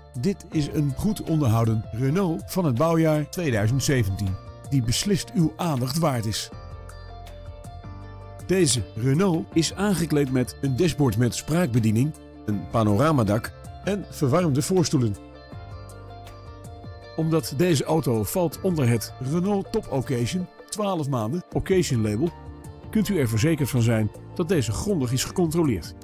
Dit is een goed onderhouden Renault van het bouwjaar 2017, die beslist uw aandacht waard is. Deze Renault is aangekleed met een dashboard met spraakbediening, een panoramadak en verwarmde voorstoelen. Omdat deze auto valt onder het Renault Top Occasion 12 maanden Occasion label, kunt u er verzekerd van zijn dat deze grondig is gecontroleerd.